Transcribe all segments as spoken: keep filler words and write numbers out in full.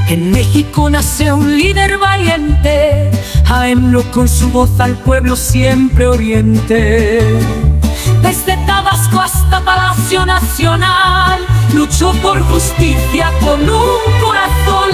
En México nace un líder valiente, AMLO con su voz al pueblo siempre oriente. Desde Tabasco hasta Palacio Nacional, luchó por justicia con un corazón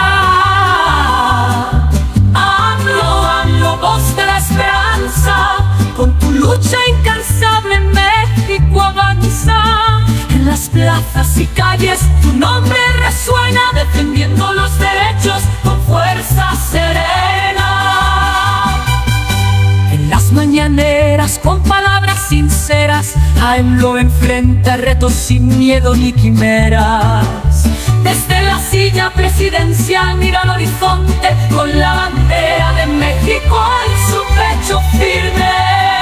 leal. AMLO, AMLO, voz de la esperanza, con tu lucha incansable México avanza. En las plazas y calles tu nombre resuena, defendiendo los derechos con fuerza serena. En las mañaneras con palabras sinceras, AMLO enfrenta retos sin miedo ni quimeras. Desde la silla presidencial mira al horizonte, con la bandera de México en su pecho firme.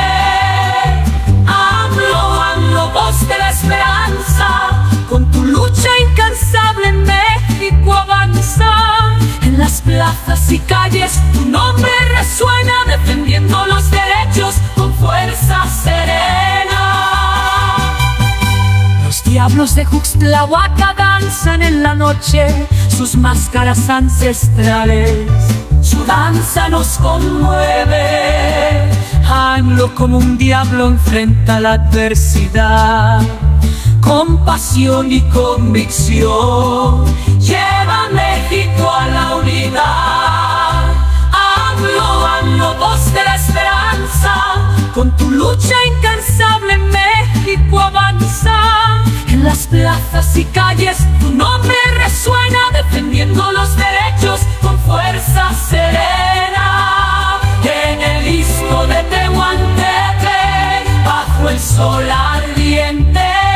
AMLO, AMLO, voz de la esperanza, con tu lucha incansable México avanza. En las plazas y calles tu nombre resuena, defendiendo los derechos con fuerza serena. Los diablos de Juxtlahuaca danzan en la noche sus máscaras ancestrales. Su danza nos conmueve. AMLO como un diablo enfrenta la adversidad. Con pasión y convicción lleva a México a la unidad. AMLO, AMLO, voz de la esperanza, con tu lucha incansable México avanza. En las plazas y calles tu nombre resuena, defendiendo los derechos con fuerza serena. En el istmo de Tehuantepec, bajo el sol ardiente,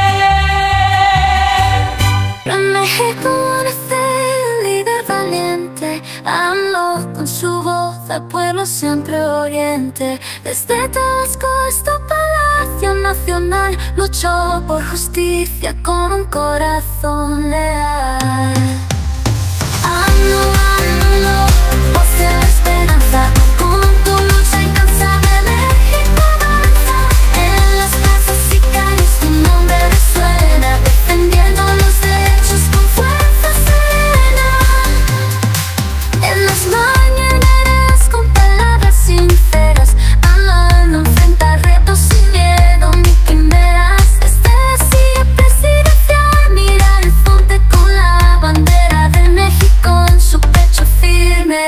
en México nace un líder valiente, AMLO con su voz al pueblo siempre oriente. Desde Tabasco hasta Palacio Nacional, luchó por justicia con un corazón leal. AMLO, AMLO, voz de la esperanza, con tu lucha incansable México avanza. En las plazas y calles tu nombre resuena, defendiendo los derechos con fuerza serena. En las mañaneras con palabras sinceras, AMLO enfrenta retos sin miedo ni quimeras. Desde la silla presidencial mira al horizonte, con la bandera de México en su pecho firme.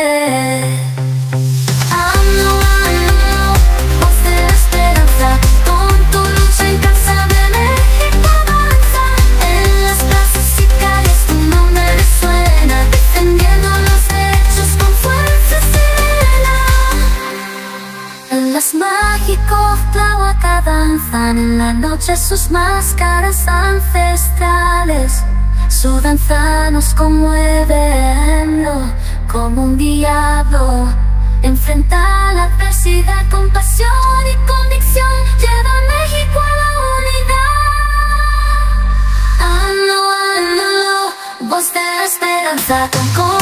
AMLO, AMLO, voz de la esperanza, con tu lucha incansable México avanza. En las plazas y calles tu nombre resuena, defendiendo los derechos con fuerza serena. En las mágicos Tlahuaca danzan en la noche sus máscaras ancestrales. Su danza nos conmueve, AMLO como un diablo enfrenta la adversidad con pasión y convicción, lleva a México a la unidad. AMLO, AMLO, voz de la esperanza, con